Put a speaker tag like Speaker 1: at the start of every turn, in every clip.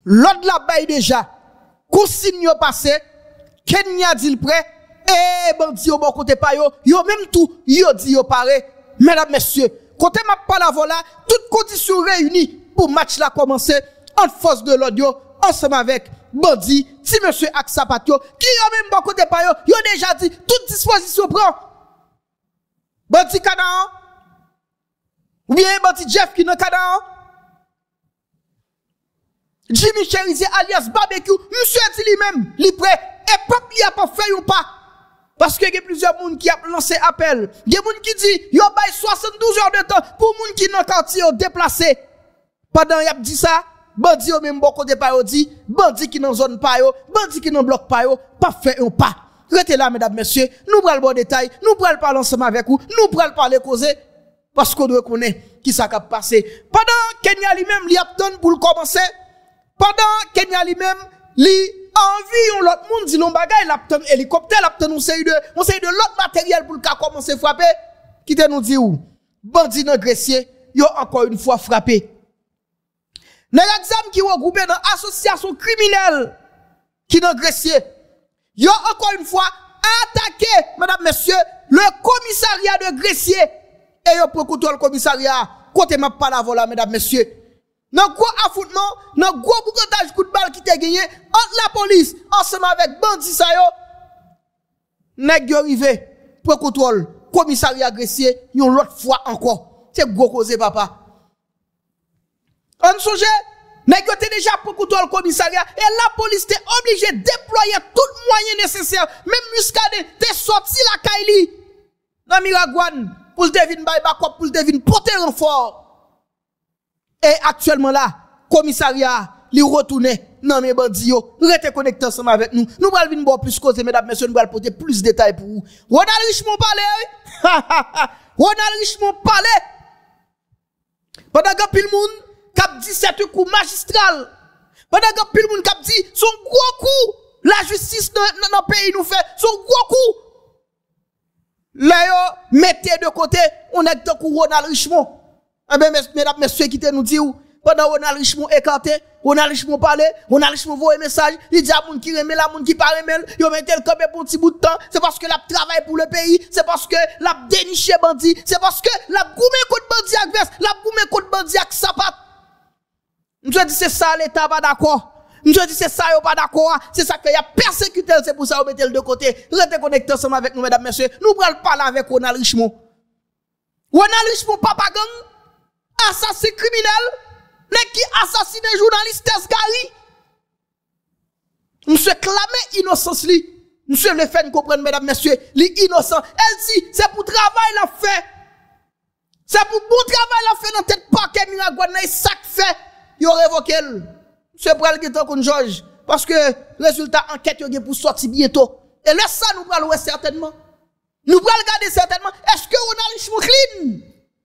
Speaker 1: l'autre la baille déjà, consigne yo passé, Kenya dit le prêt, et bandi au bon côté pa yo même tout, yo dit yo paré, mesdames, messieurs, côté m'a pas la voilà, toutes conditions réunies pour match la commencer, en force de l'audio, ensemble avec bandi, si monsieur ak sapatio, qui yo même bon côté pa yo déjà dit, toute disposition prend. Bandi Canaan, ou bien bandi Jeff qui dans Canaan, Jimmy Cherizier alias Barbecue, monsieur dit lui-même, li prêt, et peuple li a pas fait ou pas. Parce que il y a plusieurs personnes qui ont lancé appel. Il y a des gens qui disent, yo bay 72 heures de temps pour les gens qui dans le quartier déplacé. Pendant y a dit ça, bandi yo même bon côté pa yo dit, bandi qui dans zone pa yo, bandi qui dans bloc pa yo, pas fait ou pas. Restez là, mesdames, messieurs, nous prenons le bon détail, nous prenons le parler ensemble avec vous, nous prenons le parler causer, parce qu'on doit connaître qui ça a passé. Pendant Kenya lui-même, li attend pour le commencer, pendant Kenya lui-même, li envie l'autre monde dit non bagay, l'apton hélicoptère, l'apton on série de l'autre matériel pour le cas commencer frapper, qui te nous dit où? Bandit dans grecier, yo encore une fois frappé. Dans l'examen qui regroupé dans association criminelle qui dans grecier, yo encore une fois attaqué, mesdames, messieurs, le commissariat de grecier, et yo pour contrôle le commissariat, côté m'a pas la voilà, mesdames, messieurs. Dans gros affrontement, dans gros boucantage coup de balle qui t'a gagné entre la police ensemble avec bandits ça yo nèg yo arrivé pour contrôle commissariat grecier yon l'autre fois encore c'est gros cause papa on songe nèg yo t'es déjà pour contrôle commissariat et la police t'est obligé de déployer tout moyen nécessaire même muscade t'es sorti la kaili dans Miragouane pour devine bay backup pour devine porter renfort. Et actuellement là, commissariat, li retourne dans mes bandits yo, rete connecté ensemble avec nous. Nous pral vinn boire plus cause, mesdames, messieurs, nous pral porter plus de détails pour vous. Ronald Richemont parle, Ronald Richemont parle. Pendant que pile moun k'ap dit c'est un coup magistral. Pendant que pile moun k'ap dit son gros coup, la justice dans pays nous fait son gros coup. Là yo mettez de côté, on est de coup Ronald Richemont. Eh bien, mesdames, messieurs, qui te nous dit où, pendant Ronald Richemont écarté, Ronald Richemont parle, Ronald Richemont voit un message, il dit à moun qui remet la moun qui pas remet, yo mette le campé pour un petit bout de temps, c'est parce que la travaille pour le pays, c'est parce que la déniché bandit, c'est parce que la goumé contre bandit avec veste, la goumé contre bandit avec sapat. M'se dit c'est ça l'état pas d'accord. M'se dit c'est ça yo pas d'accord, c'est ça que y a persécuté, c'est pour ça on mette le de côté. Restez connectés ensemble avec nous mesdames, messieurs. Nous prenons parler avec Ronald Richemont. Ronald Richemont papa gang assassin criminel, n'est qui assassine journaliste Tesgari. Monsieur clamé innocence li. Monsieur le fait comprendre mesdames messieurs, li innocent. Elle dit c'est pour travail la fait. C'est pour bon travail la fait dans tête paquet Miragouane et ça fait yo révoqué elle. Monsieur pral qui ton George parce que résultat enquête yo pour sortir bientôt. Et là ça nous pral ouais certainement. Nous pral regarder certainement est-ce que on a Richemont clean?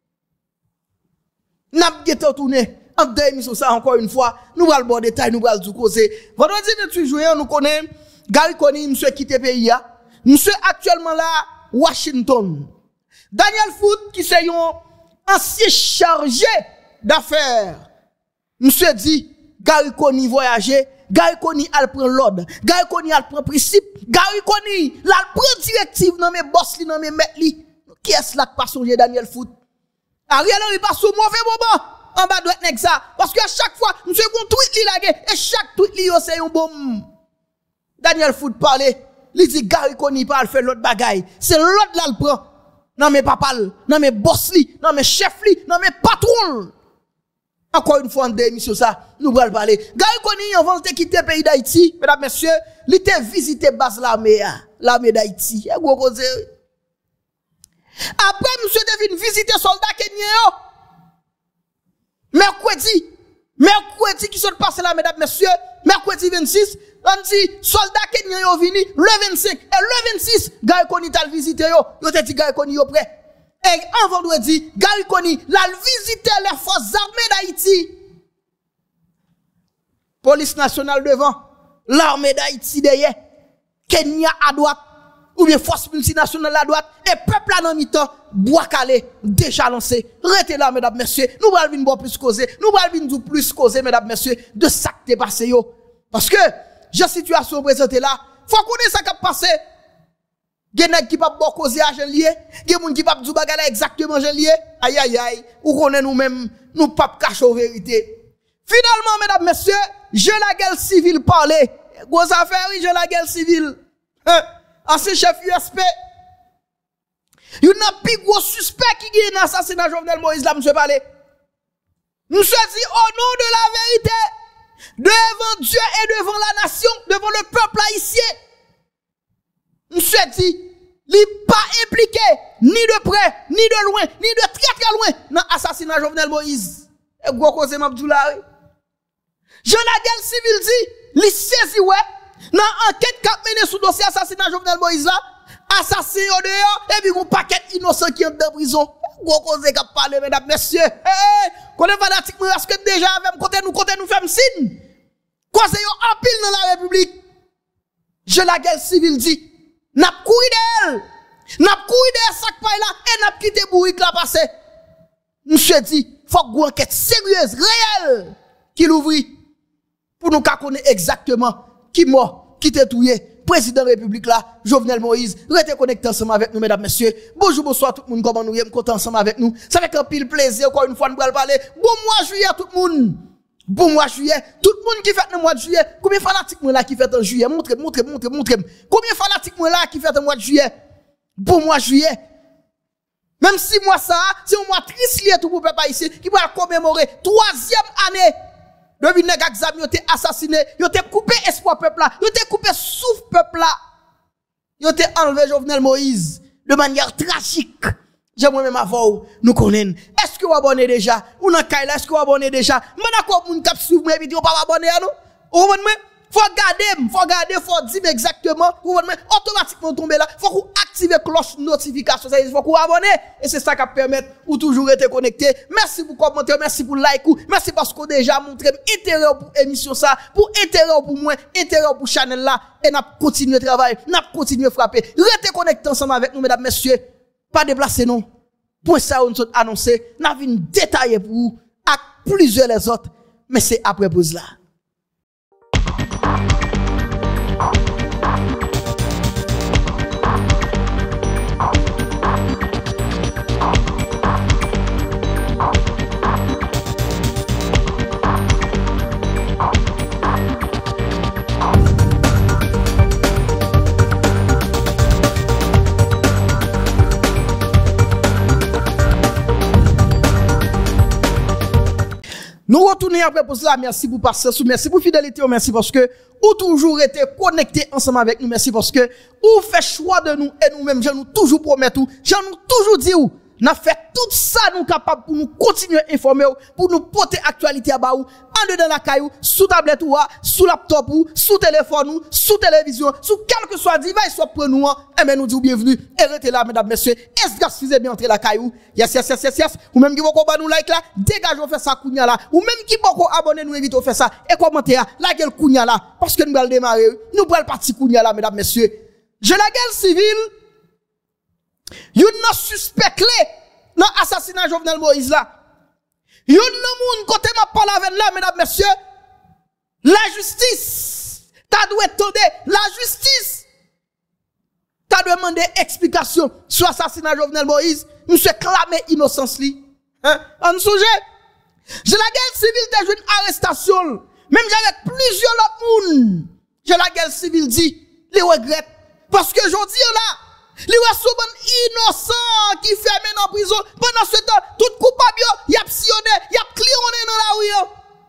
Speaker 1: N'a pas tourné en deux émissions ça encore une fois nous allons bon détail nous allons tout causer vendredi 28 juin nous connaissons Gary Coney monsieur quitté pays monsieur actuellement là Washington Daniel Foot qui c'est un ancien chargé d'affaires monsieur dit Gary Coney voyager Gary Coney al prend l'ordre Gary Coney al prend principe Gary Coney la prend directive dans mes boss li dans mes maîtres li qui est-ce là qui pas songer Daniel Foot Ariel Henry passe au mauvais moment en bas droite nèg ça parce que à chaque fois monsieur gon tweet li lagé et chaque tweet li yo c'est un bombe Daniel Foot parle li dit Gary Coney pas faire l'autre bagaille c'est l'autre là le prend non mais papa non mais boss li non mais chef li non mais patron encore une fois en deux émissions ça nous allons parler Gary Coney avant de quitter le pays d'Haïti mesdames messieurs il était visité base l'armée d'Haïti et gros cause. Après, monsieur devine visiter soldat kenyan. Mercredi qui sont passés là, mesdames, messieurs, mercredi 26, on dit soldat kenyan yo vini, le 25, et le 26, Gary Coney t'a visité yo te dit Gary Coney yo prêt. Et en vendredi, Gary Coney l'a visité les forces armées d'Haïti. Police nationale devant, l'armée d'Haïti derrière, Kenya à droite, ou bien force multinationale la droite, et peuple là dans mi-temps, bois calé, déjà lancé. Restez là, mesdames, messieurs. Nous allons venir plus causer. Nous allons venir plus causer, mesdames, messieurs, de ça qui est passé yo. Parce que, j'ai situation présentée là, faut connaître ça qui a passé. Gen qui pas bon causer à gen lié, gen moun qui pas dou bagala exactement gen lié. Aïe aïe aïe, ou connaît nous même, nous pas cacher la vérité. Finalement, mesdames, messieurs, je la guerre civile parler. Gros affaire, oui, je la guerre civile. Ancien chef USP. Il y a un plus gros suspect qui gagne l'assassinat Jovenel Moïse là, monsieur parler. Monsieur dit au nom de la vérité, devant Dieu et devant la nation, devant le peuple haïtien. Monsieur dit, il n'est pas impliqué, ni de près, ni de loin, ni de très très loin, dans l'assassinat Jovenel Moïse. Et gros cause Mabdoula. Je la guerre civile dit, il saisit ouais, dans l'enquête qui a mené sous dossier assassinat Jovenel Moïse là, assassin au dehors, et puis un paquet innocent qui est dans prison. Gros cause qui a parlé, mesdames, messieurs. Qu'on est fanatique, est-ce que déjà avec côté nous faisons signe? Quoi c'est un pile dans la République? Je la guerre civile dit, n'a couru d'elle, n'a couru d'elle sac paille là, et n'a quitté bourrique là passé. Monsieur dit, faut une enquête sérieuse, réelle, qui l'ouvre, pour nous connaître exactement qui mort, qui t'est touillé. Président de la République là, Jovenel Moïse, restez connectés ensemble avec nous, mesdames, messieurs. Bonjour, bonsoir tout le monde, comment nous sommes content ensemble avec nous. Ça fait un pile plaisir, encore une fois, nous allons parler. Bon mois juillet, tout le monde. Bon mois juillet, tout le monde qui fait le mois de juillet. Combien de fanatiques là qui fait en juillet? Montrez. Combien de fanatiques là qui fait le mois de juillet? Bon mois juillet. Même si moi ça, c'est un mois triste lié tout pour le peuple ici, qui va commémorer 3e année. Depuis que les exam ont été assassinés, ils ont été coupé espoir peuple là, ils ont été coupé souffle peuple là. Ils ont été enlevé Jovenel Moïse de manière tragique. J'aimerais même avant, nous connaissons. Est-ce que vous abonnez déjà? Ou dans Kaila, est-ce que vous abonnez déjà? Mais d'accord, vous cap suivre mes vidéos, pas abonner à nous. Vous comprenez? Faut garder, faut dire exactement. Vous comprenez? Automatiquement tomber là. Faut que vous activez cloche notification. Ça veut dire faut que vous abonnez. Et c'est ça qui permet ou toujours être connecté. Merci pour commenter, merci pour like, merci parce qu'on déjà montré intérêt pour émission ça, pour intérêt pour moi, intérêt pour channel là. Et n'a continué de travailler, n'a continué de frapper. Restez connectés ensemble avec nous, mesdames, messieurs. Pas déplacer non. Pour ça, on nous a annoncé, n'a vu détailler pour vous, avec plusieurs les autres. Mais c'est après pause là. Nous retournons après pour cela. Merci pour passer sous. Merci pour fidélité. Merci parce que vous toujours été connectés ensemble avec nous. Merci parce que vous faites choix de nous et nous-mêmes, je nous toujours promettons, je nous toujours dit où. Nous fait tout ça nous capables pour nous continuer à informer, pour nous porter actualité à bas ou, en dedans la caillou, sous tablette ou, sous laptop ou, sous téléphone ou, sous télévision, sous quel que soit device soit pour nous, et bien nous disons bienvenue, et restez là, mesdames, messieurs, est-ce que vous avez bien entré la caillou? Yes, ou même qui vont nous like là, dégagez, fait ça, kounya là, ou même qui vont abonner, nous invitez, faire ça, et commentez, la gueule kounya là, parce que nous allons démarrer, nous allons partir kounya là, mesdames, messieurs. Je la guerre civile, yon nan suspect clé dans l'assassinat Jovenel Moïse là. Yon nan moun côté m'a parlé avec là, mesdames, messieurs. La justice, t'as dû attendre, la justice, t'as demandé explication sur l'assassinat Jovenel Moïse. Monsieur clamé innocence li. Hein? En sujet. Je la guerre civile de une arrestation. Même j'avais plusieurs autres moun. Je la guerre civile dit, les regrette. Parce que je dis là, les souvent innocents qui ferment en prison, pendant ce temps, tout coupable, y a psionné, y a clionné dans la rue.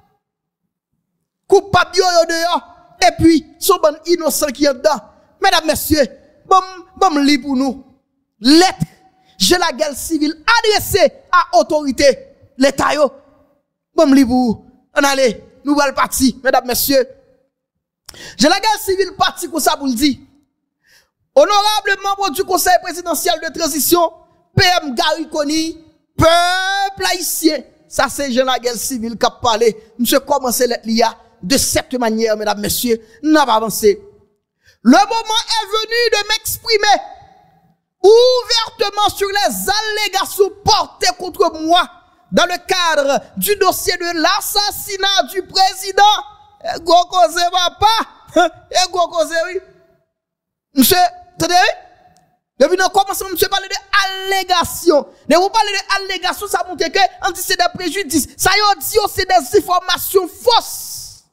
Speaker 1: Coupable dehors. Et puis, souvent innocents qui est dedans. Mesdames, messieurs, bon lit pour nous. Lettre, je la guerre civile adressée à autorité, l'État yo. Bon lit pour vous. On allez, nous allons partir, mesdames, messieurs. Je la guerre civile parti comme ça pour le dire. Honorable membre du Conseil présidentiel de transition, PM Gary Koni, peuple haïtien, ça c'est Jean la guerre civile qui a parlé. Monsieur commencé l'être de cette manière, mesdames, messieurs, n'a pas avancé. Le moment est venu de m'exprimer ouvertement sur les allégations portées contre moi dans le cadre du dossier de l'assassinat du président. Et go cause papa. Et go cause oui. Monsieur, attendez. Depuis nous commençons, monsieur parler de allégations. De vous parler de allégations, ça montre que on dit c'est des préjudices. Ça y est, dit c'est des informations fausses.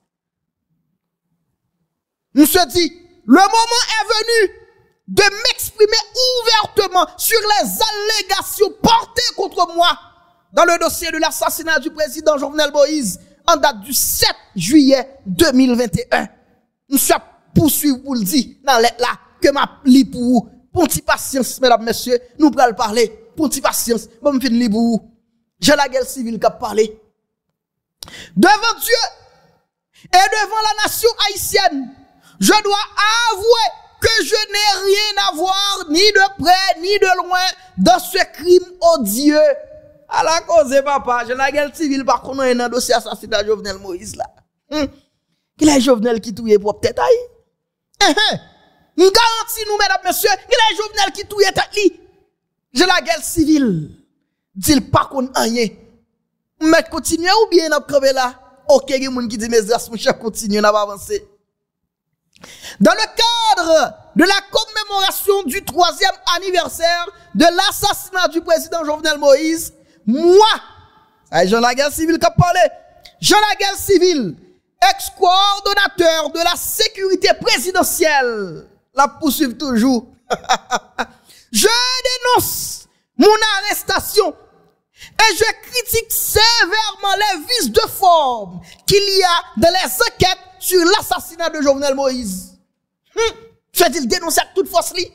Speaker 1: Monsieur dit, le moment est venu de m'exprimer ouvertement sur les allégations portées contre moi dans le dossier de l'assassinat du président Jovenel Moïse en date du 7 juillet 2021. Nous sommes poursuivre pour le dire dans lettre là que m'a li pour vous. Pour petit patience, mesdames, messieurs, nous allons parler. Pour petit patience, bon, fin li pour vous. J'ai la guerre civile qui a parlé. Devant Dieu et devant la nation haïtienne, je dois avouer que je n'ai rien à voir, ni de près, ni de loin, dans ce crime odieux. À la cause, papa, j'ai la guerre civile, par contre, on a un dossier assassinat de Jovenel Moïse, là. Qu'il est Jovenel qui touille pour tête aïe. Nous garantis, nous, mesdames, messieurs, qu'il est Jovenel qui touille tête li. J'ai la guerre civile. Dis pas qu'on a rien. Mais continuer ou bien n'a crevé là? Ok, il y a des gens qui disent, mais mon cher, continue, n'a pas avancé. Dans le cadre de la commémoration du 3e anniversaire de l'assassinat du président Jovenel Moïse, moi, Jean Laguerre Civile qui a parlé, Jean Laguerre Civile, ex-coordonnateur de la sécurité présidentielle, la poursuivre toujours. Je dénonce mon arrestation et je critique sévèrement les vices de forme qu'il y a dans les enquêtes sur l'assassinat de Jovenel Moïse. Fait-il dénoncer toute force li?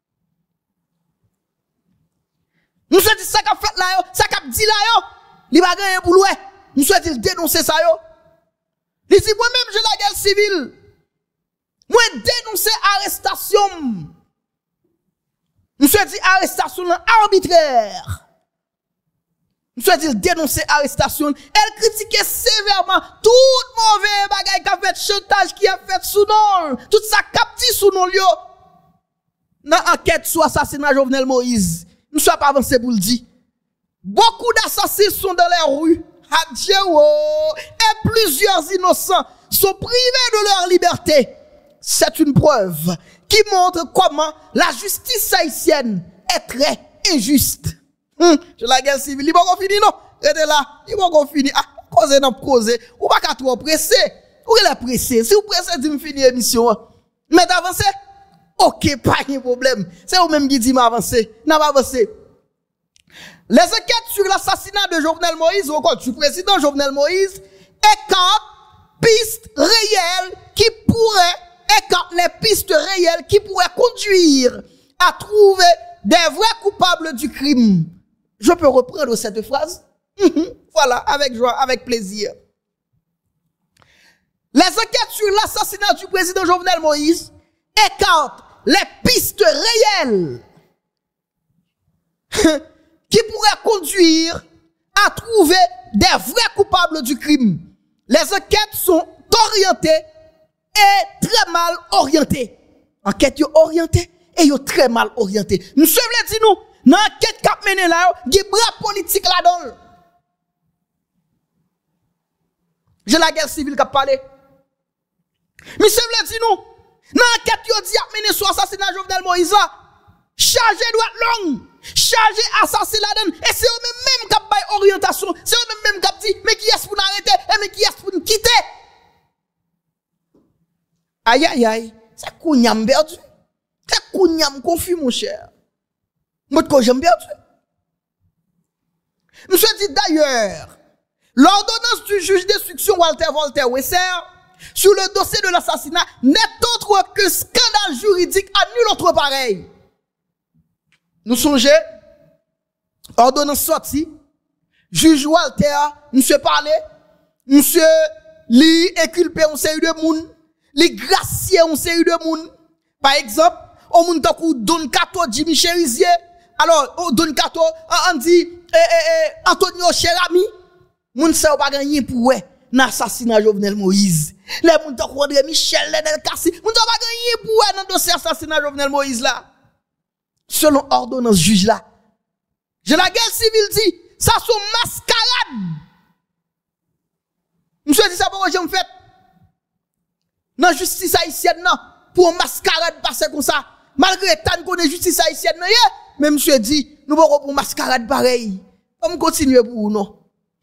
Speaker 1: Nous souhaitons ça qu'a fait là yo, ça qu'a dit là yo, li va gagner pour louer. Nous souhaitons dénoncer ça yo. Il dit moi-même j'ai la guerre civile. Moi dénoncer arrestation. Nous souhaitons arrestation arbitraire. Nous souhaitons dénoncer arrestation. Elle critiquait sévèrement tout mauvais bagay qui a fait chantage, qui a fait sous nom, tout ça capti sous nom yo. Dans enquête sur assassinat Jovenel Moïse, nous sommes pas avancés pour le dire. Beaucoup d'assassins sont dans les rues. Et plusieurs innocents sont privés de leur liberté. C'est une preuve qui montre comment la justice haïtienne est très injuste. Je la guerre civile, il va qu'on finir, non? Restez là, il va qu'on finir. Ah, cause n'a cause. Ou pas qu'à trop presser. Ou il est pressé. Si vous pressez, dis-moi finir l'émission. Mais d'avancer? Ok, pas de problème. C'est vous-même qui dit m'avancer. N'a pas avancé. Les enquêtes sur l'assassinat de Jovenel Moïse, ou encore du président Jovenel Moïse, écartent pistes réelles qui écartent les pistes réelles qui pourraient conduire à trouver des vrais coupables du crime. Je peux reprendre cette phrase? Voilà, avec joie, avec plaisir. Les enquêtes sur l'assassinat du président Jovenel Moïse écartent les pistes réelles qui pourraient conduire à trouver des vrais coupables du crime. Les enquêtes sont orientées et très mal orientées. Enquête orientée et très mal orientée. Nous sommes dit nous, dans l'enquête qui a mené là, il y a des bras politiques là-dedans. J'ai la guerre civile qui a parlé. Nous sommes dit nous, dans l'enquête qui a mené sur l'assassinat de Jovenel Moïse, chargé droite longue, chargé assassin là-dedans, et c'est eux-mêmes qui ont orientation, c'est eux-mêmes qui ont dit, mais qui est-ce pour nous arrêter, et mais qui est-ce pour nous quitter? Aïe aïe aïe, c'est kougnam perdu. C'est kougnam confus mon cher. Moi que j'aime perdu. Monsieur dit d'ailleurs, l'ordonnance du juge d'instruction Walter Wesser sur le dossier de l'assassinat n'est autre que scandale juridique à nul autre pareil. Nous songeons, ordonnance sortie, juge Walter, monsieur parlé, monsieur li inculpé on série de moun, li gracier on série de moun. Par exemple, on moun takou Don Kato Jimmy Cherizier, alors Don Kato on dit Antonio Cherami, moun sa ou pas gagné pour ouais, l'assassinat Jovenel Moïse. Les moun ta André Michel, Lenel Kassi, moun ta pas gagné pour dans dossier assassinat Jovenel Moïse là. Selon ordonnance juge là. Je la guerre civile dit, ça sont mascarade. Monsieur dit ça pour que j'aime fait. Dans justice haïtienne non, pour mascarade passer comme ça. Malgré tant qu'on est justice haïtienne non, mais monsieur dit, nous pas pour mascarade pareil. On continue pour non.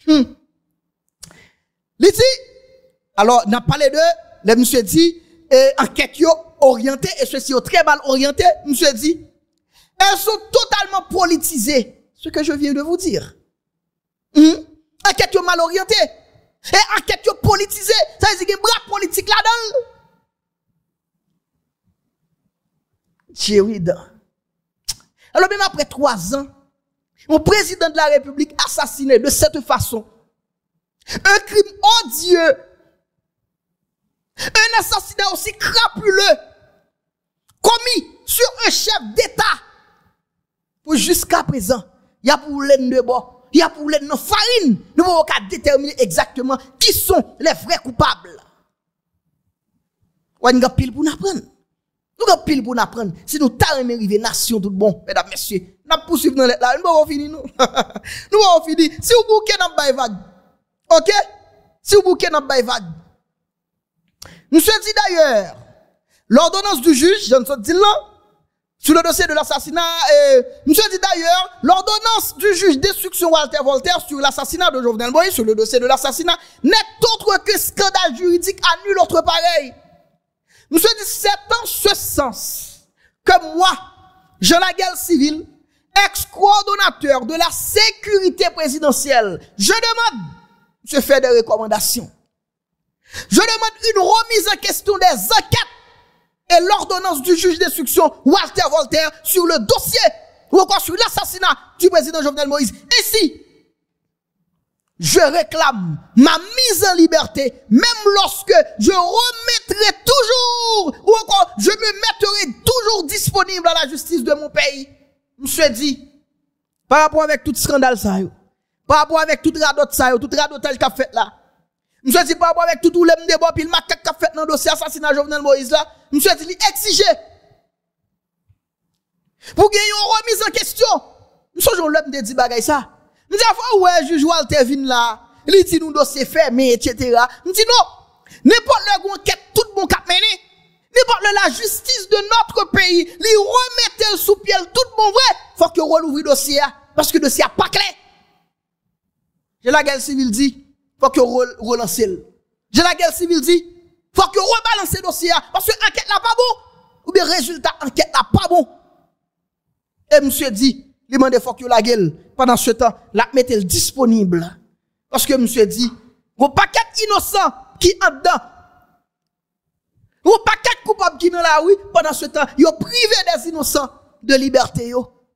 Speaker 1: Liti, alors, n'a parlé de, le monsieur dit, enquête yo orientée, et ceci yo très mal orienté, monsieur dit, elles sont totalement politisées, ce que je viens de vous dire. Enquête yo mal orientée, et enquête yo politisée, ça veut dire qu'il y a un bras politique là-dedans. Tchérida. Alors, même après 3 ans, mon président de la République assassiné de cette façon, un crime odieux, un assassinat aussi crapuleux, commis sur un chef d'État. Pour jusqu'à présent, il y a pour l'aide de bois, il y a pour l'aide de farine. Nous ne pouvons pas déterminer exactement qui sont les vrais coupables. On a pile pour nous apprendre. Nous avons pile pour nous apprendre. Si nous t'arrêtons arriver nation tout bon, mesdames, messieurs, nous poursuivons dans là, nous allons finir nous. Nous allons finir. Si vous bouquez dans le vague, ok? Si vous bouquez dans le vague. Monsieur dit d'ailleurs, l'ordonnance du juge, je ne dis là, sur le dossier de l'assassinat, monsieur dit d'ailleurs, l'ordonnance du juge d'instruction Walter Voltaire sur l'assassinat de Jovenel Moïse, sur le dossier de l'assassinat, n'est autre que scandale juridique à nul autre pareil. Monsieur dit, c'est en ce sens que moi, Jean Laguerre Civil, ex-coordonnateur de la sécurité présidentielle, je demande, monsieur fait des recommandations. Je demande une remise en question des enquêtes et l'ordonnance du juge d'instruction Walter Voltaire sur le dossier ou encore sur l'assassinat du président Jovenel Moïse. Ainsi, je réclame ma mise en liberté, même lorsque je remettrai toujours, ou encore je me mettrai toujours disponible à la justice de mon pays. Monsieur dit, par rapport avec tout scandale ça, par rapport avec tout radotage ça, tout radotage qu'a fait là, monsieur dit par rapport avec tout le débat, puis le macaque qu'a fait dans le dossier assassinat Jovenel Moïse là, monsieur dit, il exige pour gagner une remise en question. Monsieur, je l'homme de dit bagay ça. Nous disons, ouais, juge Walter vin là, il dit nous dossier fermé, etc. Nous disons, non, n'importe le enquête, tout le monde cap mené, n'importe la justice de notre pays, lui remettre sous pied tout le monde vrai, faut que rouvre le dossier, parce que le dossier pas clair. J'ai la guerre civile dit, faut que relancer. J'ai la guerre civile dit, faut que rebalancer le dossier, parce que enquête là pas bon, ou bien résultat enquête là pas bon. Et monsieur dit, il demande faut que la gueule, pendant ce temps, la mette disponible. Parce que monsieur dit, vos paquets innocents qui en dedans, vos paquets coupables qui dans la rue, pendant ce temps, ils ont privé des innocents de liberté.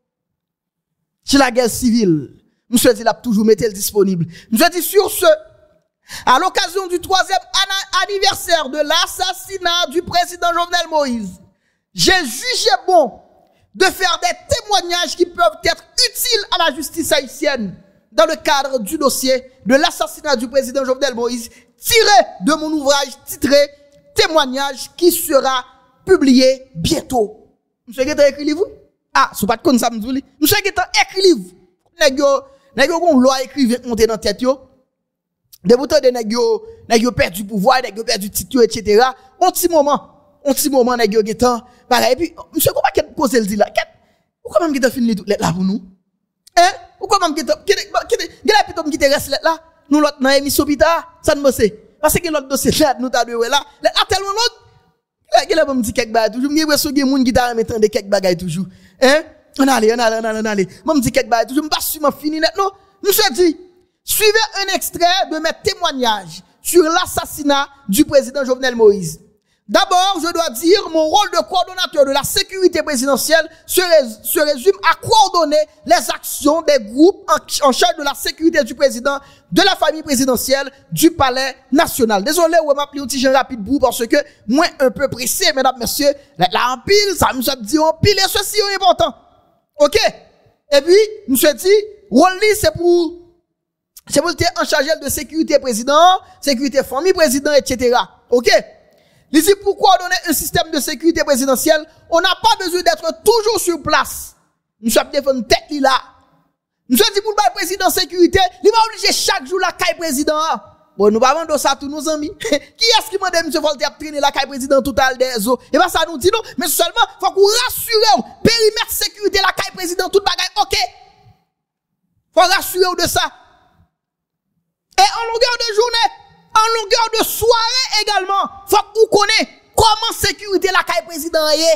Speaker 1: C'est la guerre civile. Monsieur dit, il a toujours mis disponible. Monsieur dit, sur ce, à l'occasion du 3e anniversaire de l'assassinat du président Jovenel Moïse, j'ai jugé bon de faire des témoignages qui peuvent être utiles à la justice haïtienne dans le cadre du dossier de l'assassinat du président Jovenel Moïse, tiré de mon ouvrage titré Témoignage qui sera publié bientôt. Monsieur Guetta écrit livre? Ah, c'est pas de comme ça, monsieur Guetta écrit livre. Nèg yo loi écrivain monter dans tête yo. Des boutons de nèg yo perdu pouvoir, nèg yo perdu titre etc. Un petit moment nèg yo Guetta pareil puis monsieur comment qu'est cause elle dit là? Pourquoi même Guetta finit tout là pour nous? Hein? Pourquoi même Guetta plutôt qui te reste là? Nous l'autre dans émission pita, ça ne sait. Parce que l'autre dossier là nous t'a deux là. Là tellement l'autre il a me dit quelque bagage toujours, me reço gen moun qui t'a mettre quelque bagage toujours. Hein? On allez. Moi me dit quelque bagage toujours, me pas sûrement fini net non. Monsieur dit, suivez un extrait de mes témoignages sur l'assassinat du président Jovenel Moïse. D'abord, je dois dire, mon rôle de coordonnateur de la sécurité présidentielle se résume à coordonner les actions des groupes en charge de la sécurité du président, de la famille présidentielle, du palais national. Désolé, on m'a appelé un petit rapide pour parce que moi un peu pressé, mesdames, messieurs, là en pile, ça me dit en pile et ceci est important. OK? Et puis, monsieur dit, rôle c'est pour en charge de sécurité président, sécurité famille président, etc. OK? Il dit pour coordonner un système de sécurité présidentielle, on n'a pas besoin d'être toujours sur place. Nous sommes défendre tête là. Nous sommes dit pour le président sécurité, il va obliger chaque jour la caille président. Bon, nous pas vendre ça tous nos amis. Qui est-ce qui m'a dit M. Volte a traîner la caille président tout à des eaux? Et pas ça nous dit non, mais seulement faut qu'on rassure périmètre sécurité la caille président tout bagaille. OK? Faut rassurer de ça. Et en longueur de journée, en longueur de soirée également, faut qu'on connaisse comment sécurité la caille président est.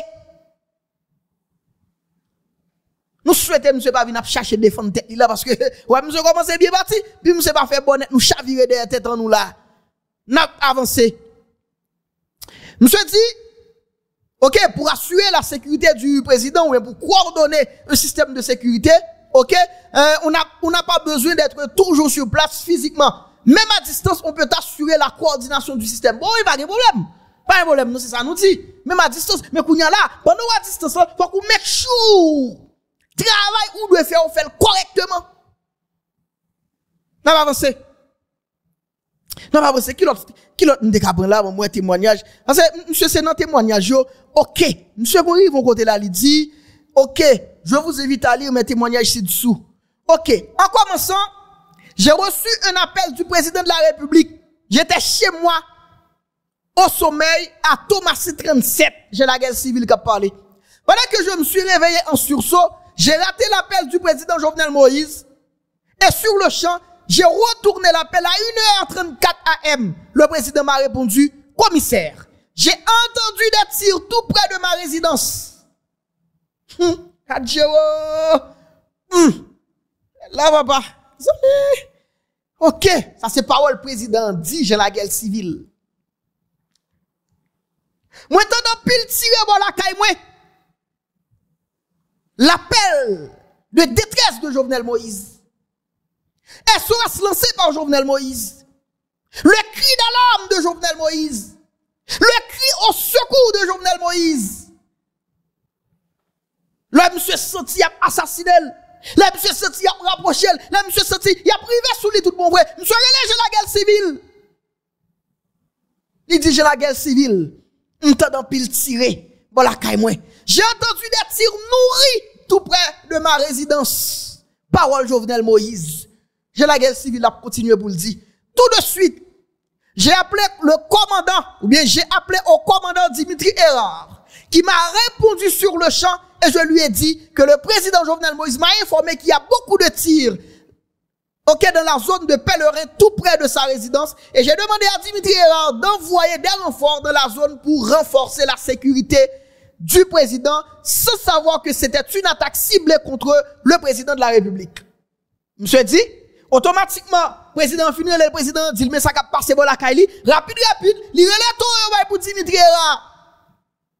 Speaker 1: Nous souhaitons, monsieur, pas venir chercher défendre tête là, parce que, ouais, monsieur commence bien parti, puis monsieur pas fait bonnet, nous chavirer derrière tête en nous là. N'a avancé. Monsieur dit, OK, pour assurer la sécurité du président, ou pour coordonner un système de sécurité, OK, on n'a pas besoin d'être toujours sur place physiquement. Même à distance, on peut assurer la coordination du système. Bon, il n'y a pas de problème. Pas de problème, nous, c'est ça, nous dit. Même à distance, mais qu'on y a là, pendant à distance, il faut qu'on mette chou. Travail ou doit faire, on fait correctement. Non, pas avancer. Non, pas avancer. Qui l'autre nous décapre là, moi, témoignage. Parce que, monsieur, c'est notre témoignage, OK. Monsieur, quand ils vont côté là, il dit, OK, je vous invite à lire mes témoignages ci-dessous. OK. En commençant, j'ai reçu un appel du président de la République. J'étais chez moi, au sommeil, à Thomasy 37. J'ai la guerre civile qui a parlé. Pendant que je me suis réveillé en sursaut, j'ai raté l'appel du président Jovenel Moïse. Et sur le champ, j'ai retourné l'appel à 1h34 AM. Le président m'a répondu, commissaire, j'ai entendu des tirs tout près de ma résidence. Là, papa. OK, ça c'est parole président dit, j'ai la guerre civile. Moi, t'entends pile tirer bon la caille, moi. L'appel de détresse de Jovenel Moïse. SOS lancé par Jovenel Moïse. Le cri d'alarme de Jovenel Moïse. Le cri au secours de Jovenel Moïse. Là, monsieur senti a assassiné. Là, monsieur senti a rapproché. Là, monsieur senti il a privé sous lui tout bon vrai. Monsieur relève la guerre civile. Il dit j'ai la guerre civile. M'entend pile tirer. Bon la caille moi. J'ai entendu des tirs nourris tout près de ma résidence. Parole Jovenel Moïse. J'ai la guerre civile à continuer pour le dire. Tout de suite, j'ai appelé le commandant, ou bien j'ai appelé au commandant Dimitri Erard, qui m'a répondu sur le champ et je lui ai dit que le président Jovenel Moïse m'a informé qu'il y a beaucoup de tirs dans la zone de Pèlerin, tout près de sa résidence. Et j'ai demandé à Dimitri Erard d'envoyer des renforts dans la zone pour renforcer la sécurité du président, sans savoir que c'était une attaque ciblée contre le président de la République. Monsieur dit, automatiquement, président fini, le président dit, mais ça a passé bon la Kaili, rapide, il relève tout pour Dimitri Erard.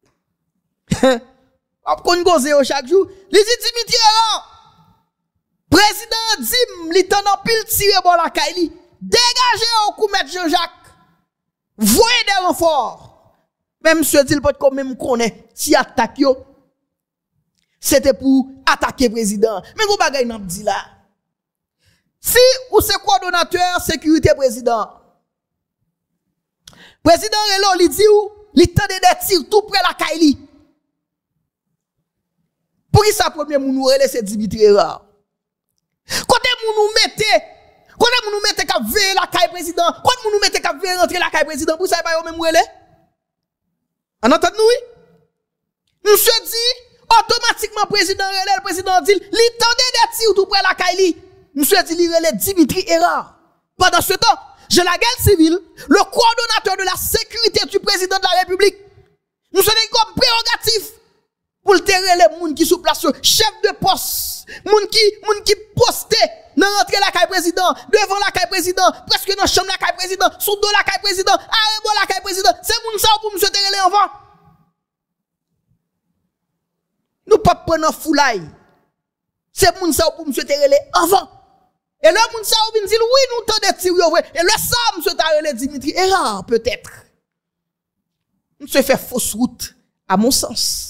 Speaker 1: On cause chaque jour. Il dit Dimitri Erard, président Dim, il t'en a pile tiré bon la Kaili, dégagez au coup maître Jean-Jacques, voyez des renforts. Même monsieur dit, peut quand même connaît, si attaque yo, c'était pour attaquer président. Mais vous bagay n'a dit là. Si ou c'est coordonnateur sécurité président. Président Relo li dit ou, li tande des tirs tout près la Kaili. Pour qui ça premier moun nou relè c'est Dimitri Erard. Côté moun nou mette k'ap veiller la Kaili président, côté moun nou mette k'ap veiller rentrer la Kaili président, pour ça pas yo même relè. En entendez-nous, oui? Monsieur dit, automatiquement, président relève, le président dit, il tendait des tirs tout près la Kaili. Monsieur dit, il relève Dimitri Erard. Pendant ce temps, j'ai la guerre civile, le coordonnateur de la sécurité du président de la République. Nous sommes comme prérogatif pour le terrain les gens qui sont place, chef de poste, moun qui posté dans l'entrée la caille président, devant la caille président, presque dans la chambre la caille président, sous dos la caille président, arrêt la caille président, c'est moun ça pour monsieur terrain les enfants. Nous pas prendre foulaille. C'est moun ça pour monsieur terrain les enfants. Et là moun ça ou dit oui nous t'en des tirs vrai. Et là ça monsieur terrain Dimitri Erard peut-être. Monsieur fait fausse route à mon sens.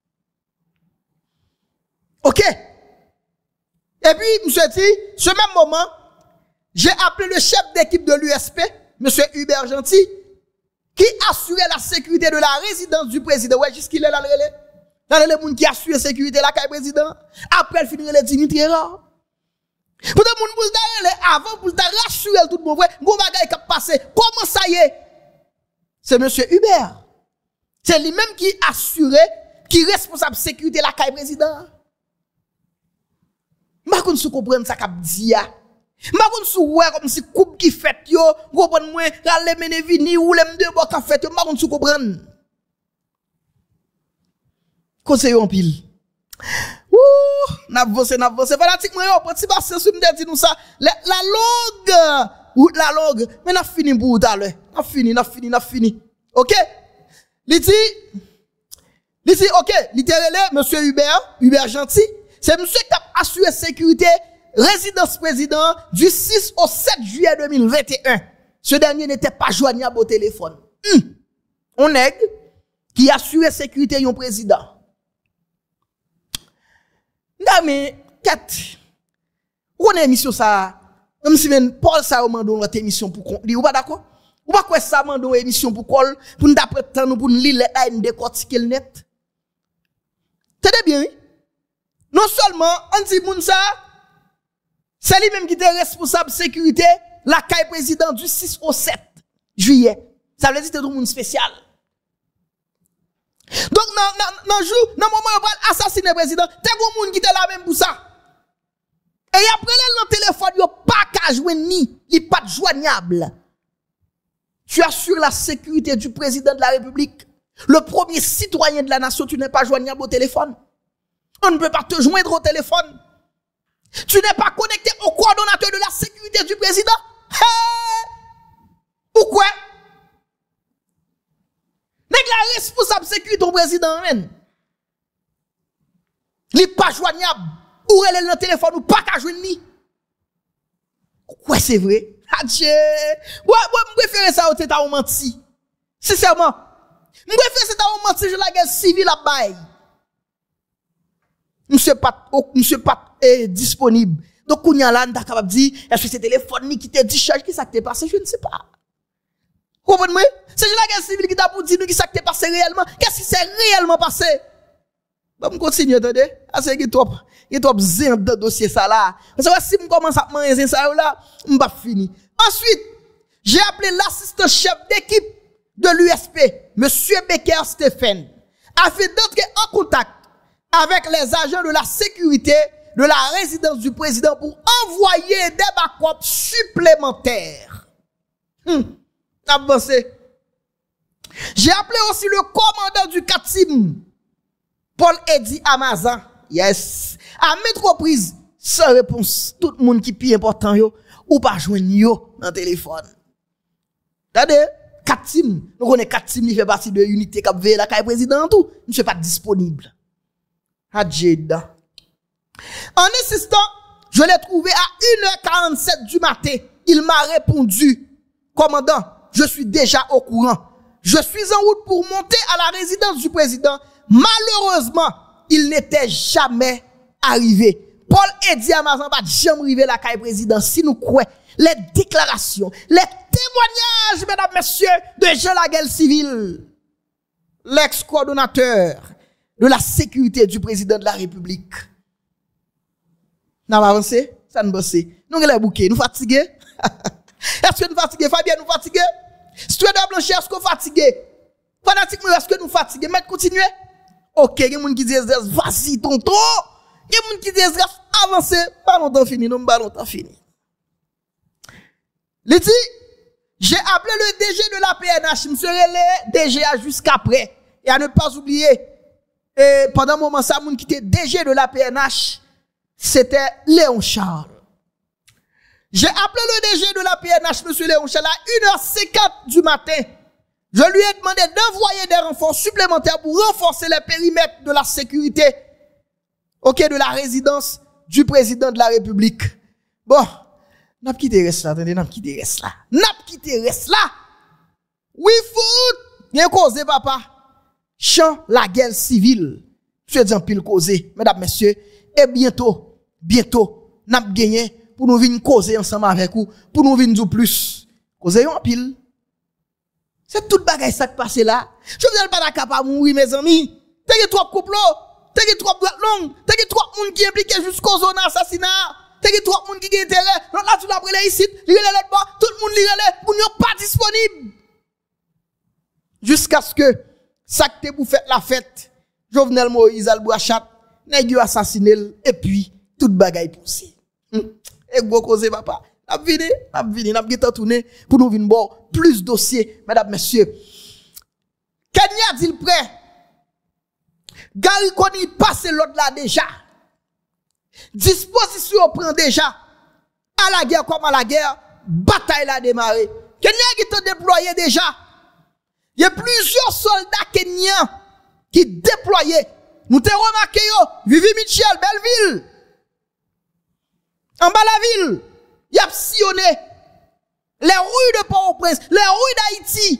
Speaker 1: OK. Et puis, monsieur dit, ce même moment, j'ai appelé le chef d'équipe de l'USP, monsieur Hubert Gentil, qui assurait la sécurité de la résidence du président. Ouais, jusqu'il est là, le monde qui assure la sécurité de la président. Après, il finit le Dimitri Rare. Pour le monde, avant, pour rassurer tout le monde, bon bagay qui a passé. Comment ça y est? C'est monsieur Hubert. C'est lui-même qui assurait, qui est responsable de la sécurité de la président. Je ne sais pas comprendre ça qu'a dit. Je ne sais pas comme si coupe qui fait yo, comprendre moi, la mene vini ou les deux bois qui fait yo, je ne sais pas comprendre. Conseil en pile. Ouh, n'avancez. Fanatiquement, yo, petit bassin sur me dit nous ça. La langue, mais n'a fini pour tout à l'heure. N'a fini. OK? Il dit, OK, littéralement, monsieur Hubert Gentil, c'est monsieur qui a assuré sécurité résidence président du 6 au 7 juillet 2021. Ce dernier n'était pas joignable au téléphone. On est qui assure sécurité yon président. Non mais, on a émission ça, même si Paul ça a mandé notre émission pour qu'on ou pas d'accord? Ou pas quoi ça mandé une émission pour qu'on pour nous d'après temps nous pour nous lire les une décortiquer le net. T'es bien, oui? Non seulement, on dit moun ça, c'est lui-même qui était responsable de sécurité, la caille président du 6 au 7 juillet. Ça veut dire que c'était tout le monde spécial. Donc, dans moment où on assassiner le président, t'es un monde qui était là même pour ça. Et après, le téléphone, il n'y a pas qu'à jouer ni, il n'est pas joignable. Tu assures la sécurité du président de la République. Le premier citoyen de la nation, tu n'es pas joignable au téléphone. On ne peut pas te joindre au téléphone. Tu n'es pas connecté au coordonnateur de la sécurité du président. Pourquoi? Mais la responsable sécurité du président, il n'est pas joignable. Ou elle est dans le téléphone ou pas qu'à joindre ni. Pourquoi c'est vrai? Adieu. Moi, je préfère ça au téta ou menti. Sincèrement. Je préfère ça au menti, je la guerre civile à bail. Monsieur pas disponible. Donc, on y a là, on est capable de dire, est-ce que c'est téléphone qui te dit charge, qui ça t'est passé? Je ne sais pas. Comprenez-moi? C'est la guerre civile qui t'a pour dire nous qui ça t'est passé réellement. Qu'est-ce qui s'est réellement passé? Bon, on continue, attendez. Assez qui trop zin dans dossier ça là. Parce que si on commence à manger ça là, on va finir. Ensuite, j'ai appelé l'assistant chef d'équipe de l'USP, monsieur Becker Stéphane, afin d'entrer en contact avec les agents de la sécurité de la résidence du président pour envoyer des backups supplémentaires. Avancé. J'ai appelé aussi le commandant du Katim, Paul Eddy Amazan. Yes. À maintes reprises, sans réponse. Tout le monde qui est plus important, yo, ou pas joindre yo dans le téléphone. Regardez, Katim, nous connaissons Katim, il fait partie de l'unité qui a veillé la caille président, tout. Il ne suis pas disponible. Adjeda. En insistant, je l'ai trouvé à 1h47 du matin. Il m'a répondu, commandant, je suis déjà au courant. Je suis en route pour monter à la résidence du président. Malheureusement, il n'était jamais arrivé. Paul Eddy Amazan va jamais arriver à la caille président. Si nous croyons les déclarations, les témoignages, mesdames, messieurs, de Jean Laguerre Civil, l'ex-coordonnateur de la sécurité du président de la République. Nous avons avancé? Ça nous bosse. Nous avons les bouquets. Nous fatigués? Est-ce que nous fatigués? Fabien, nous fatigués? Si tu es dans Blanchard, est-ce que nous fatigués? Fanatiquement, est-ce que nous fatigués? Mais continuez. Ok, il y a des gens qui disent, vas-y, tonton. Il y a des gens qui disent, avancez. Pas longtemps fini, non, pas longtemps fini. Il dit, j'ai appelé le DG de la PNH, monsieur le DGA jusqu'après. Et à ne pas oublier, et pendant un moment, ça, moun qui était DG de la PNH, c'était Léon Charles. J'ai appelé le DG de la PNH, monsieur Léon Charles, à 1h50 du matin. Je lui ai demandé d'envoyer des renforts supplémentaires pour renforcer les périmètres de la sécurité, ok, de la résidence du président de la République. Bon, n'a pas quitté reste là, attendez, n'a pas quitté reste là. N'a pas quitté reste là. Oui, foot, bien causé, papa. Chant la guerre civile. Tu es en pile causé, mesdames, messieurs, et bientôt, n'a pas gagné pour nous venir causer ensemble avec vous, pour nous venir du plus. Causer en pile. C'est tout bagay ça qui passe là. Jovenel pas capable mourir mes amis. T'as trop complot, t'as trop droite longue, t'as trop monde qui impliqué jusqu'au zone assassinat. T'as trop monde qui a intérêt. Là tout après les ici, lire l'autre bord, tout le monde lire pour ne pas disponible. Jusqu'à ce que ça que vous faites la fête, Jovenel Moïse Albouachat, nèg yo assassiné et puis toute bagaille poussé. Et gros cause papa. N'a vini tourner pour nous venir bon plus dossiers mesdames messieurs. Kenya dit le prêt. Gary Koni passe l'autre là déjà. Disposition prend déjà. À la guerre comme à la guerre, bataille a démarré. Kenya qui te déployé déjà. Il y a plusieurs soldats kenyans qui déployés. Nous te remarqué yo, Vivi Michel, Belleville. En bas la ville, il y a sillonné les rues de Port-au-Prince, les rues d'Haïti.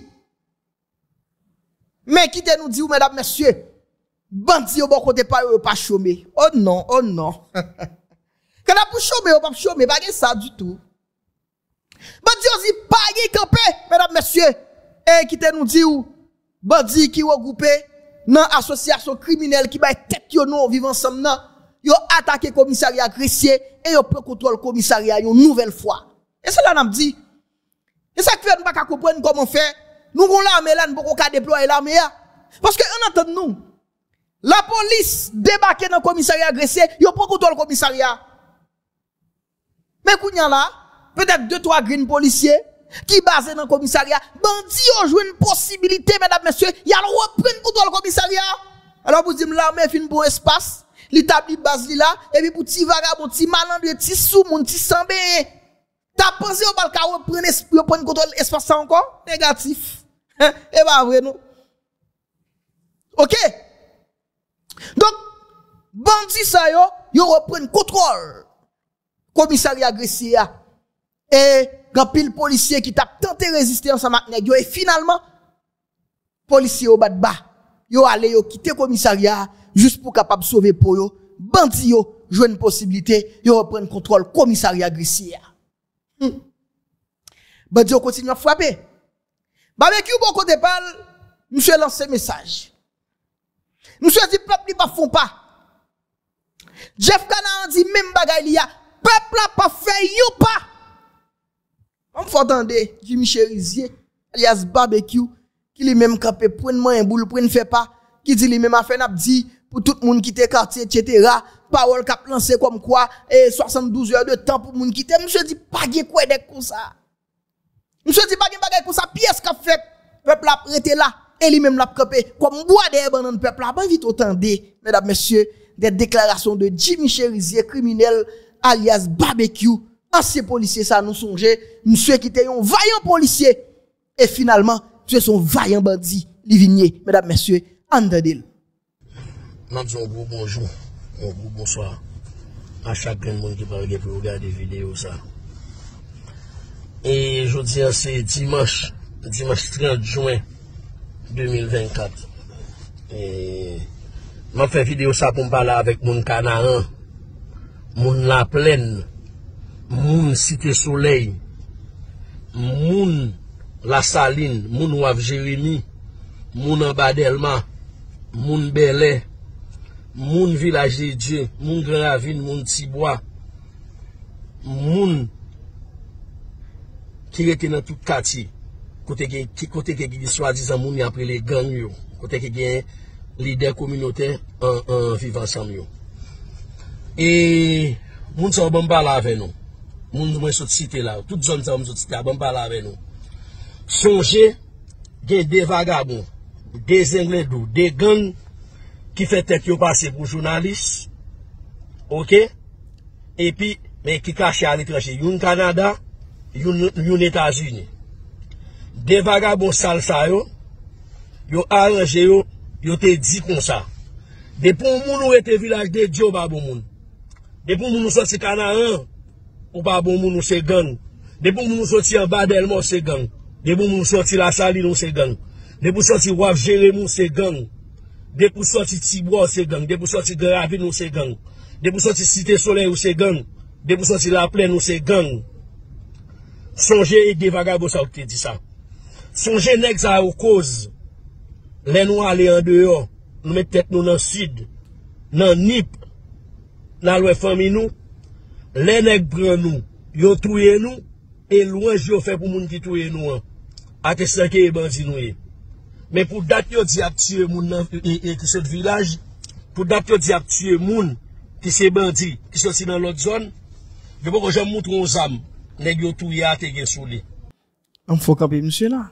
Speaker 1: Mais qui te nous dit, mesdames, messieurs, bandits au bon côté pas chômer. Oh non, oh non. Quand on pour chômer, on pas chômer, pas ça du tout. Bandits aussi pas campé, mesdames, messieurs. Et qui te nous dit, bandits qui regroupé dans association criminelle qui va tête yo non vivre ensemble nan. Yo attaqué commissariat Gressier et yo prend contrôle commissariat une nouvelle fois. Et cela n'a dit. Et ça fait nous pas comprendre comment faire. Nous on l'armée là, nous pas déployer l'armée. Parce que on entend nous. La police débarque dans le commissariat Gressier, yo prend contrôle commissariat. Mais kounya là, peut-être 2-3 green policiers qui basé dans le commissariat, bandits ont joué une possibilité, mesdames, messieurs, y a reprendre contrôle commissariat. Alors vous dites l'armée fin pour espace. L'établi base là, et puis pour ti vagabond, ti malandre, ti sou moun, ti sambé. T'as pensé au balka reprendre contrôle espace encore? Négatif. Et pas vrai, non? Ok? Donc, bandit ça yo reprennent contrôle. Commissariat Gressier. Et, grand pile policier qui t'a tenté résister ensemble avec nèg yo, et finalement, policier au bas de bas. Yo allé yo quitter commissariat, juste pour capable sauver pour yo, bandi yo, jouer une possibilité, yo reprendre contrôle commissariat Gressier. Bandi yo continue à frapper. Barbecue bon côté parle, monsieur lance message. Monsieur dit peuple pas font pas. Jeff Canaan dit même bagay li a, peuple a pas fait yo pas. On faut entendre Jimmy Cherizier alias Barbecue qui lui même campé prendre main boule prendre fait pas qui dit lui même a fait n'a dit pour tout le monde quitter quartier etc. Parole cap lancé comme quoi et 72 heures de temps pour monde quitter. Monsieur dit pas gen quoi d'être comme ça. Monsieur dit pas gen bagay comme ça pièce qu'a fait peuple a arrêté là et lui même l'a campé comme bois des bananes peuple a pas vite entendre mesdames messieurs des déclarations de Jimmy Cherizier criminel alias Barbecue. Ancien policier ça nous songeait monsieur qui était un vaillant policier et finalement tu es son vaillant bandit Livigné mesdames messieurs Andadil.
Speaker 2: Nous disons bonjour bonsoir à chacun de monde qui va regarder vidéo ça. Et je dis c'est dimanche 30 juin 2024 et m'a fait vidéo ça pour parler avec mon Canaan mon la plaine moun Cité Soleil, moun La Saline, moun Ouaf Jérémy, moun Ambadelma, moun Belay, moun Village de Dieu, moun Grand Ravine, moun Tibois, moun qui était dans tout quartier, côté qui soi-disant moun après les gangs yo, côté qui gen leader communautaire en vivant ensemble yo. Et moun sa bon parler avec nous. Moun mwen sot cité là, toute zone ça mwen sot cité, bon parler avec nous. Songez, gen des vagabonds, des inglédous, des gangs qui fait tête yo passer pour journalistes. OK? Et puis mais qui cache à l'étranger, yon Canada, yon États-Unis. Des vagabonds sales ça yo arrangé yo te dit comme ça. Depuis moun ou était village de Dieu ba bon moun. Depuis moun sorti Canaan ou pas bon moun c'est gang. Depuis moun sorti en Badelma c'est gang. Depuis moun sorti La Saline c'est gang. Depuis sorti Ouaf Jérémy c'est gang. Depuis sorti Tibois c'est gang. Depuis sorti Grand Ravine c'est gang. Depuis sorti Cité Soleil c'est gang. Depuis sorti La Plaine c'est gang. Songez et des vagabonds ça qui dit ça. Songez nèg ça au cause. Les nous aller en dehors, nous mettre tête nous dans le sud, dans Nip, dans l'ouest famille nous, les nèg prend nous, yo touye nous et louange yo fait pour moun qui touye nous. Attestant que bandi nous. Mais pour date yo di a tuer moun nan qui ce village, pour date yo di a tuer moun qui c'est bandi, qui sont dans l'autre zone, je peux que je montre aux âmes, nèg yo touye a te gen sou li.
Speaker 1: On faut camper monsieur là.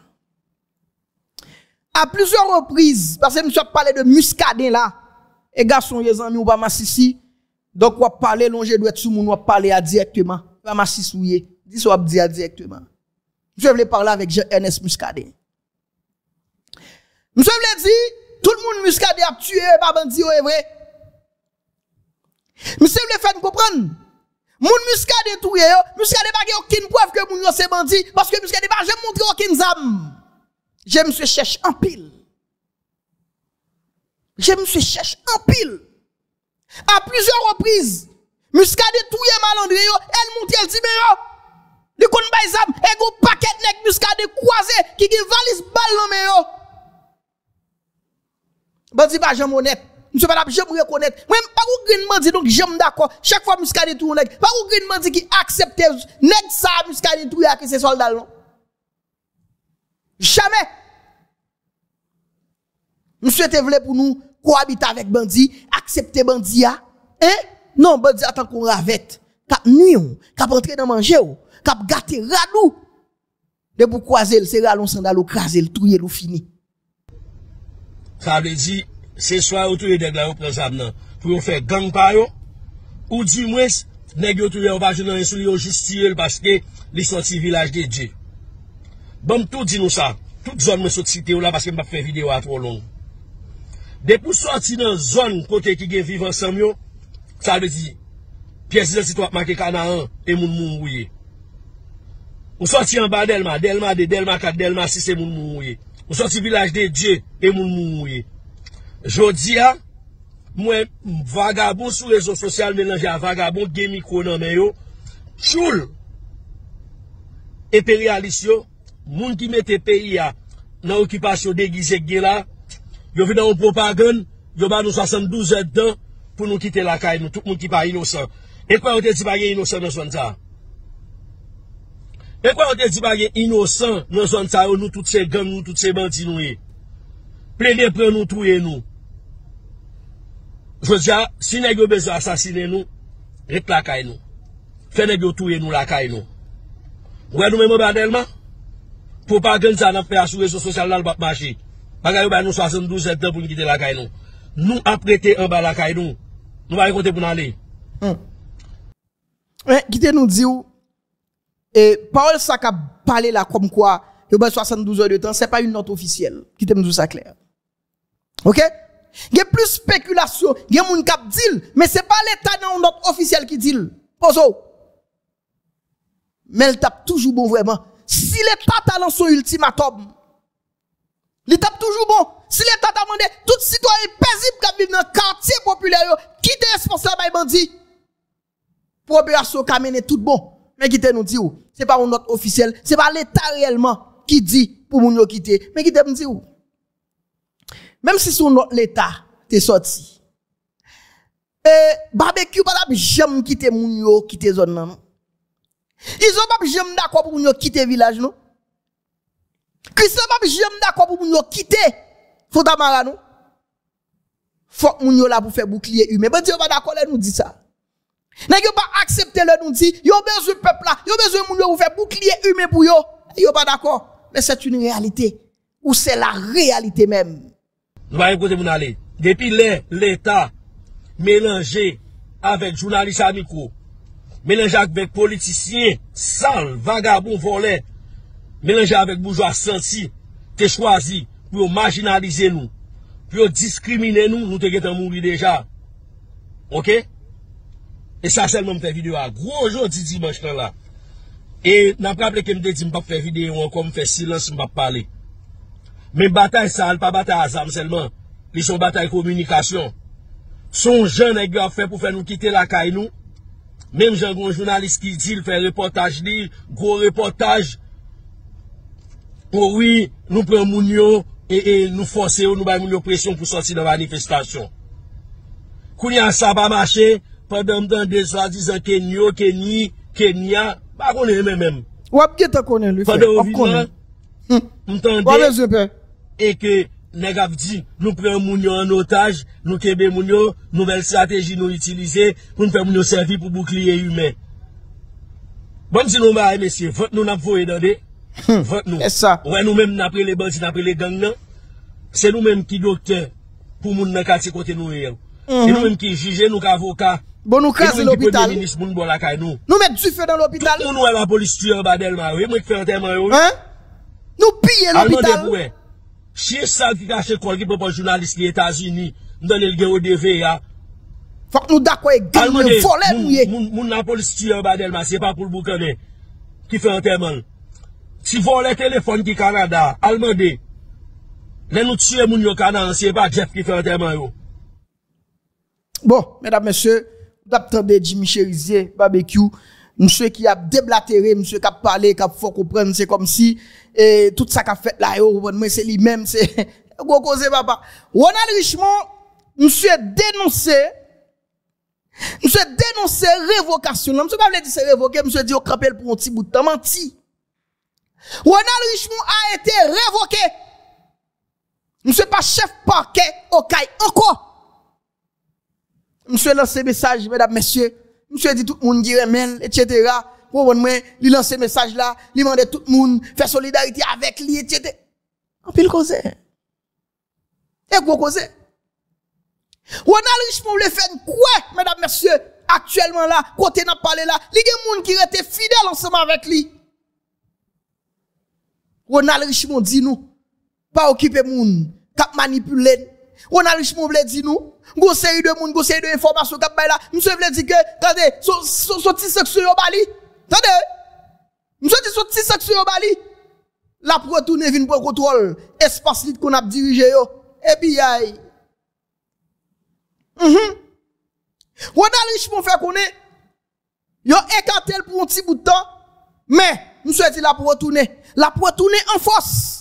Speaker 1: À plusieurs reprises, parce que monsieur a parlé de muscadin là, et garçon, les amis, ou pas massissi, donc on va parler, longe doit être sous moun, on va parler à directement, pas massissi ou yé, dis soit dire directement. Monsieur voulait parler avec Jean-Ernest Muscadet. Monsieur voulait dire, tout le monde Muscadet a tué, pas bandi, est vrai. Monsieur voulait faire nous comprendre. Moun Muscadet touye yo, Muscadet pas aucune preuve que moun yo c'est bandi, parce que Muscadet pas jamais montré aucune zame. Je me suis cherché en pile. Je me suis cherché en pile. À plusieurs reprises, Muscadet touye malandré yo, elle monte elle dit mais yo, li kon bay zam, et go paquet nek Muscadet croisé qui gen valise balle nan men yo. Bandi pas jamais honnête. Monsieur pas jamais reconnaître. Moi pas ou green bandi donc j'aime d'accord. Chaque fois Muscadet touye nek, pas ou green bandi qui accepte nek ça Muscadet touye que c'est soldat non. Jamais. Monsieur te voulait pour nous cohabiter avec bandi, accepter bandi hein? Non, bandi attend qu'on ravette. Cap nuit, cap entrer dans manger, cap gâter radou. De pour croiser, c'est ralon sandal ou craser, le touyer ou fini.
Speaker 2: Ça veut dire c'est soit ou touyer des gars au présent pour faire gang par yo ou du moins nèg yo touyer on va jouer sur yo justifier parce que li sorti village de Dieu. Bon, tout dit nous ça. Toute zone me saute cité là parce que m'a fait vidéo à trop long. Depuis sorti dans zone côté qui vivent ensemble yo, ça veut dire pièce de citoyen marqué Canaan et moun mouye. Ou sorti en bas Delma 4, Delma 6 et moun mouye. Ou sorti village de Dieu et moun mouye. Jodia moi vagabond sur réseaux sociaux mélangé à vagabond gen micro nan men yo. Choul impérialiste yo. Moun qui mette pays à dans occupation déguisée qui là, yo vient dans propagande, yo ba nous 72 heures de temps pour nous quitter la caille, nous tout monde qui pas innocent. Et quoi on te dit pas innocent dans zone ça? Et quoi on te dit pas innocent dans zone ça nous toutes ces gangs, nous toutes ces bandits nous. Plaider prendre nous touyer nous. Je dis si nèg yo besoin assassiner nous, rete la caille nous. Fait nèg yo touyer nous la caille nous. Ouais nous même badelma pour pas que ça n'a fait sur les réseaux sociaux là le pas marcher. Bagay ba nous 72 heures pour nous quitter la caille nous. Nous apprêter en bas la caille nous. Nous va compter pour aller.
Speaker 1: Quitter nous dit et parole ça qu'a parlé là comme quoi il y a 72 heures de temps, c'est pas une note officielle. Quitter nous ça clair. OK? Il y a plus spéculation, il y a moun k'ap dit mais c'est pas l'état dans une note officielle qui dit. Poso. Mais elle tape toujours bon vraiment. Si l'État a lancé son ultimatum, l'État toujours bon. Si l'État a demandé tout citoyen paisible qui vit dans le quartier populaire, qui est responsable des bandits, pour opération qui mène tout bon. Mais qui nous dit où? C'est pas une note officielle, c'est pas l'État réellement qui dit pour nous quitter. Mais qui nous dit où? Même si son note l'État t'est sorti. Barbecue pas la jamais quitter moun yo, quitter zone non. Ils ont pas jamais d'accord pour nous quitter le village, non? Christian pas jamais d'accord pour nous quitter Fondamara, non? Faut que nous là pour faire bouclier humain. Mais Dieu pas d'accord, nous dit ça. N'a pas accepté le nous dit, yo besoin peuple là, yo besoin moun pour faire bouclier humain pour yo. Yo pas d'accord. Mais c'est une réalité. Ou c'est la réalité même.
Speaker 2: Nous allons écouter mon aller. Depuis l'État mélangé avec journalistes amicaux, mélangé avec politiciens, sales, vagabonds, volés, mélangé avec bourgeois sentis, t'es choisi pour marginaliser nous, pour discriminer nous, nous te guettons mourir déjà. OK? Et ça seulement me fait vidéo à gros aujourd'hui dimanche là. Et n'a pas rappelé que me dit pas faire vidéo encore me fait silence me pas parler. Mais bataille ça pas bataille azam seulement, ils sont bataille communication. Son jeune nèg a fait pour faire nous quitter la caille nous. Même j'ai un journaliste qui dit, il fait reportage, gros reportage. Oh oui, nous prenons moun yo et nous forçons, nous baillons pression pour sortir de la manifestation. Kounya ça pas marché, pendant des soi-disant Kenya, pas connaît même.
Speaker 1: Ou ap gete connaît lui.
Speaker 2: Pendant vivant, m'entendez, et que nèg ap dit, nous prenons moun yo en otage, nous kebe moun yo, nouvelle stratégie nous utiliser pour nous faire moun yo servir pour bouclier humain. Bon si nous va messieurs, vote nous n'a voyé dans des vote nous.
Speaker 1: C'est ça.
Speaker 2: Ouais nous même n'a pris les bandits, n'a pris les gangs là. C'est nous même qui docteur pour moun nan quartier côté nous hier. C'est nous même qui juge nous avocat.
Speaker 1: Bon nous craser l'hôpital.
Speaker 2: Nous
Speaker 1: mettre du feu dans l'hôpital.
Speaker 2: Nous la police tue en bas d'Elma, oui, moi qui fait enterrement yo.
Speaker 1: Hein? Nous piller l'hôpital.
Speaker 2: Chien sale qui cache quoi qui propose journaliste les États-Unis, dans le gars au DVA.
Speaker 1: Faut que nous d'accord avec gang voler nous.
Speaker 2: Moun la police tue en bas d'Elma, c'est pas pour le boucaner qui fait enterrement. Si voler téléphone qui Canada, Allemandé. Là nous tuer moun yo Canada, c'est pas Jeff qui fait enterrement yo.
Speaker 1: Bon, mesdames, messieurs, d'attendre Jimmy Cherizier, barbecue, monsieur qui a déblatéré, monsieur qui a parlé, qui a faut comprendre, c'est comme si, tout ça qu'a fait là, moi, c'est lui-même, c'est, gros cause, papa. Ronald Richemont, monsieur dénoncé révocation. Monsieur pas dit c'est révoqué, monsieur dit au crapel pour un petit bout de temps, menti. Ronald Richemont a été révoqué. Monsieur pas chef parquet au CAI encore. Monsieur lance message, mesdames, messieurs. Monsieur dit tout le monde qui remèle, etc. Pour moi, il lance message là, il demande tout le monde, faire solidarité avec lui, etc. En pile cause. Et quoi cause? Ronald Richemont le fait quoi, mesdames, messieurs, actuellement là, côté n'a parlé là, il y a des gens qui étaient fidèles ensemble avec lui. Ronald Richemont dit nous, pas occuper moun, cap manipuler. Ronald Richemont veut dire nous, go série de moun, go série de informations cap bay là, monsieur veut dire que attendez, son petit sexe yo bali. Attendez. Monsieur dit son petit sexe yo bali. La pour retourner vinn pour contrôle espace lit qu'on a dirigé yo. Et puis aïe. Ronald Richemont fait connaître yo écarté pour un petit bout de temps, mais monsieur dit la pour retourner en force.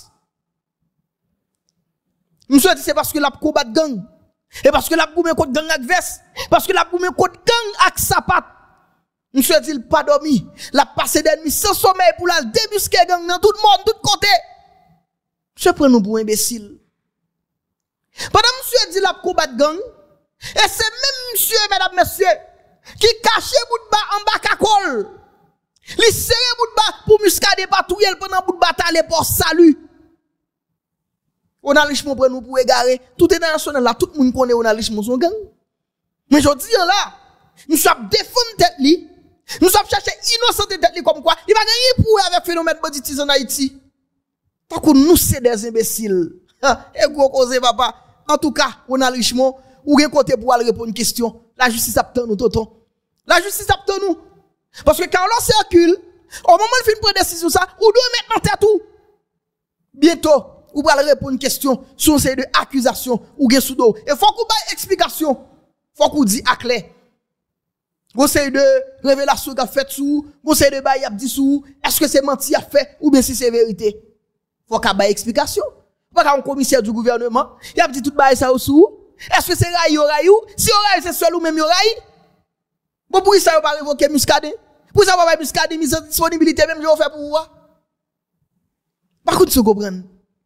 Speaker 1: Monsieur dit c'est parce que la combat gang. Et parce que la boumé contre gang avec veste. Parce que la boumé contre gang avec sapat. Monsieur dit il pas dormi. La passé d'ennemi sans sommeil pour la débusquer gang dans tout le monde, tout côté. Monsieur prend nous pour imbécile. Pendant monsieur dit la combat gang. Et c'est même monsieur, mesdames, messieurs, qui cachait bout de bas en bas cacole. Il serrait bout de bas pour muscader patrouille pendant bout de bataille pour salut. Ronald Richemont prend nous pour égarer. Tout international là, tout le monde connaît Ronald Richemont son gang. Mais je dis là, nous sommes défendre tête li. Nous sommes chercher innocent tête li comme quoi. Il va gagner pour avec phénomène banditisme en Haïti. Tant que nous c'est des imbéciles. Et gros cause papa. En tout cas, Ronald Richemont, ou rien côté pour aller répondre une question. La justice attend nous tonton. La justice attend nous. Parce que quand on circule, au moment où il fait une décision ça, ou doit mettre en tête tout. Bientôt ou pour répondre une question sur une série de accusations ou gen sous dos. Et faut qu'on baille explication. Faut qu'on dit à clair. Vous série de révélation qu'a fait sous, vous série de baille a dit sous, est-ce que c'est menti a fait ou bien si c'est vérité. Faut qu'on baille explication. Pas qu'un commissaire du gouvernement, il a dit tout baille ça sous. Est-ce que c'est raï ou raï ou? Si on raï c'est seul ou même raï? Bon pour ça on va révoquer muscade. Pour ça on va muscade mise en disponibilité même je vais faire pour vous. Par contre, vous comprenez.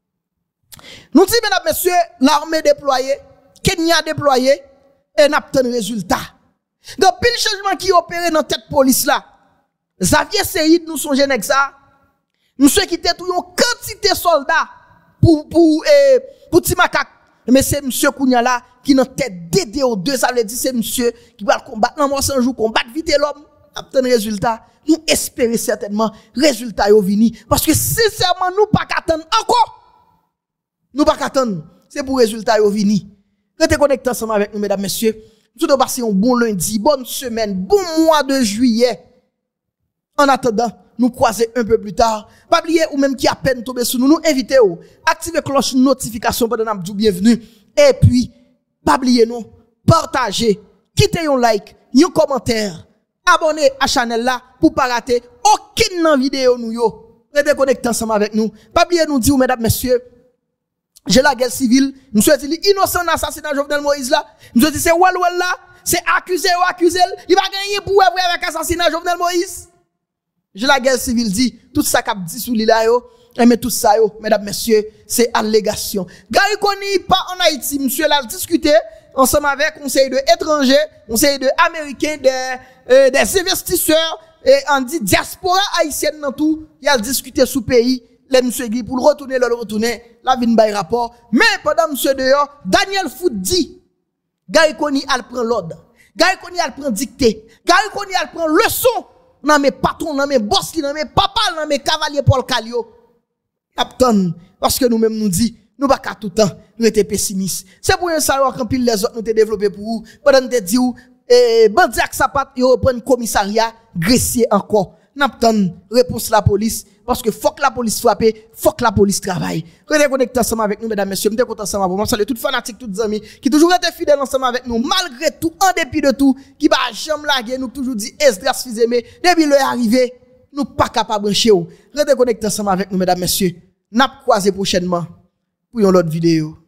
Speaker 1: Nous disons, mesdames, messieurs, l'armée déployée, Kenya déployée, et n'a pas de résultat. Donc, pile changement qui opéré dans tête police là. Xavier Seyid, nous sommes jeunes avec ça. Monsieur qui était tout une quantité de soldats pour Timakak. Mais c'est monsieur Kounia là, qui dans tête DDO2, ça veut dire c'est monsieur qui va combattre dans moi 100 jours, combattre vite l'homme. N'a pas de résultat. Nous espérons certainement résultat yo vini. Parce que sincèrement, nous pas qu'attendre encore. Nous pas qu'attendre, c'est pour résultat yo vini. Restez connectés ensemble avec nous, mesdames, messieurs. Nous devons passer un bon lundi, bonne semaine, bon mois de juillet. En attendant, nous croiser un peu plus tard. Pas oublier ou même qui a peine tombé sur nous, nous invitez ou. Activez cloche notification pour nous bienvenue. Et puis, pas oublier nous, partagez, quittez un like, un commentaire, abonnez à la chaîne là pour pas rater aucune vidéo nous yo. Restez connectés ensemble avec nous. Pas oublier nous dire, mesdames, messieurs, j'ai la guerre civile. Monsieur dit innocent d'assassinat Jovenel Moïse là. Monsieur dit c'est Wal là. C'est accusé ou accusé. Il va gagner pour vrai avec assassinat Jovenel Moïse. J'ai la guerre civile dit tout ça qu'a dit sous l'île là yo. Mais tout ça yo, mesdames, messieurs, c'est allégation. Gary Koni pas en Haïti, monsieur là discuté ensemble avec conseil de étrangers, conseil de américains, des investisseurs et on dit diaspora haïtienne dans tout, il a discuté sous pays. Les monsieur Guy pour le retourner, la vin bay rapport. Mais pendant monsieur dehors, Daniel Fout dit, Gary Koni al prend l'ordre. Gary Koni al prend dictée. Gary Koni al prend leçon. Dans mes patrons, dans mes boss, dans mes papa, dans mes cavaliers Paul Calio. Captain, parce que nous-mêmes nous dit, nous pas tout le temps, nous étions pessimistes. C'est pour ça qu'on pile les autres nous te développé pour vous. Pendant nous te dit, bandi ak sapat, yo reprend commissariat, grecier encore. N'attend réponse la police parce que faut que la police frappe, faut que la police travaille. Restez connectés ensemble avec nous mesdames messieurs, m'te content ensemble avec vous. Salut toutes fanatiques, toutes amis qui toujours été fidèles ensemble avec nous malgré tout, en dépit de tout, qui va jamais laguer nous toujours dit Esdras Fils-Aimé, depuis le arrivé, nous pas capable brancher ou. Restez connectés ensemble avec nous mesdames messieurs. N'a croisé prochainement pour une autre vidéo.